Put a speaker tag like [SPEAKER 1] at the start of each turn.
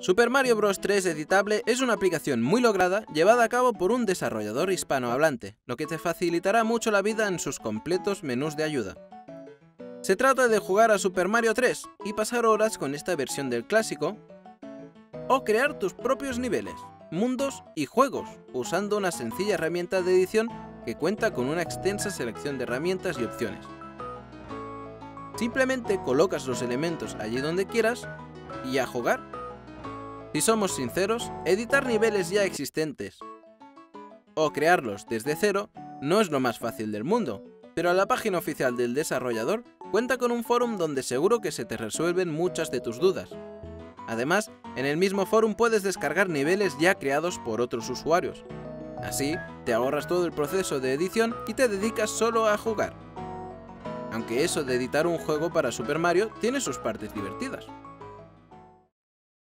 [SPEAKER 1] Super Mario Bros. 3 Editable es una aplicación muy lograda llevada a cabo por un desarrollador hispanohablante, lo que te facilitará mucho la vida en sus completos menús de ayuda. Se trata de jugar a Super Mario 3 y pasar horas con esta versión del clásico, o crear tus propios niveles, mundos y juegos usando una sencilla herramienta de edición que cuenta con una extensa selección de herramientas y opciones. Simplemente colocas los elementos allí donde quieras y a jugar. Si somos sinceros, editar niveles ya existentes o crearlos desde cero no es lo más fácil del mundo, pero la página oficial del desarrollador cuenta con un foro donde seguro que se te resuelven muchas de tus dudas. Además, en el mismo foro puedes descargar niveles ya creados por otros usuarios. Así, te ahorras todo el proceso de edición y te dedicas solo a jugar. Aunque eso de editar un juego para Super Mario tiene sus partes divertidas.